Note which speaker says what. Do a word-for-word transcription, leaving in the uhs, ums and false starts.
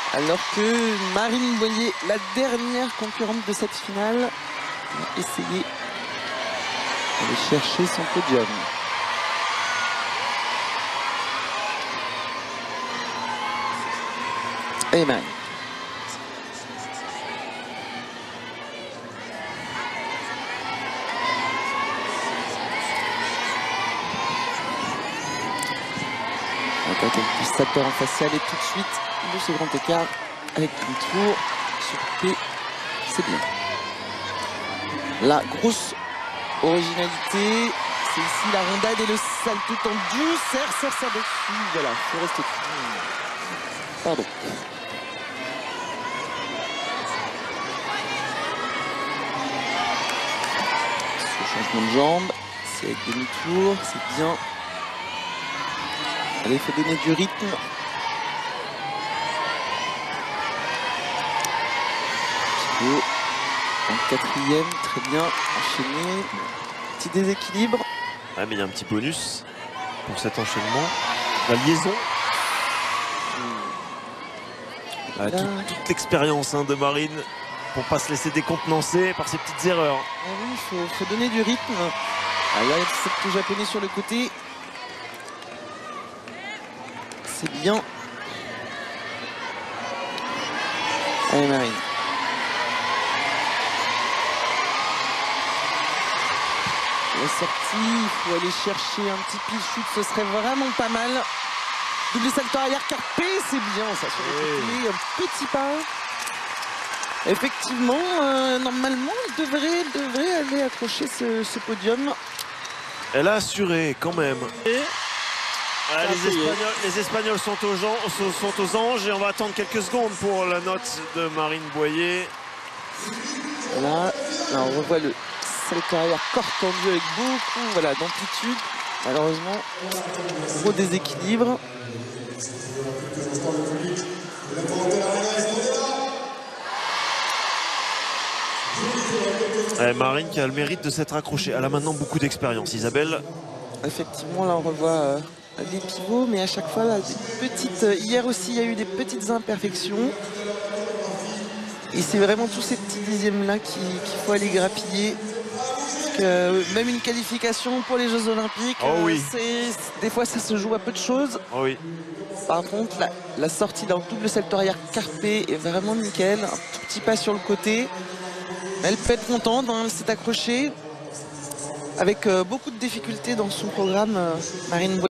Speaker 1: Alors que Marine Boyer, la dernière concurrente de cette finale, va essayer d'aller chercher son podium. Et Marine. Le salteur en facial et tout de suite de ce grand écart avec une tour sur P, c'est bien. La grosse originalité, c'est ici la rondade et le salto tendu, serre, serre, serre dessus, voilà, il faut rester dessus. Pardon. Ce changement de jambe, c'est avec demi-tour, c'est bien. Allez, il faut donner du rythme. Et en quatrième, très bien, enchaîné. Petit déséquilibre.
Speaker 2: Ouais, mais il y a un petit bonus pour cet enchaînement. La liaison. Mmh. Ah, toute toute l'expérience hein, de Marine pour ne pas se laisser décontenancer par ces petites erreurs.
Speaker 1: Ah oui, il faut, faut donner du rythme. Ah, il y a cette japonais sur le côté. C'est bien. Allez Marine. La sortie, il faut aller chercher un petit pile shoot, ce serait vraiment pas mal. Double salto arrière carpé, c'est bien ça sur le côté, un petit pas. Effectivement, euh, normalement, il devrait, devrait aller accrocher ce, ce podium.
Speaker 2: Elle a assuré quand même. Et ah, les, Espagnols, les Espagnols sont aux, gens, sont aux anges et on va attendre quelques secondes pour la note de Marine Boyer.
Speaker 1: Là, là on revoit le salto arrière corps tendu avec beaucoup voilà, d'amplitude. Malheureusement, gros déséquilibre.
Speaker 2: Et Marine qui a le mérite de s'être accrochée. Elle a maintenant beaucoup d'expérience, Isabelle.
Speaker 1: Effectivement, là on revoit euh, les pivots, mais à chaque fois, là, des petites, euh, hier aussi, il y a eu des petites imperfections. Et c'est vraiment tous ces petits dixièmes-là qu'il qu'il faut aller grappiller. Parce que, euh, même une qualification pour les Jeux Olympiques,
Speaker 2: oh oui.
Speaker 1: euh, des fois ça se joue à peu de choses.
Speaker 2: Oh oui.
Speaker 1: Par contre, la, la sortie d'un double salto arrière carpé est vraiment nickel. Un tout petit pas sur le côté. Elle peut être contente, hein, elle s'est accrochée avec euh, beaucoup de difficultés dans son programme, euh, Marine Boyer.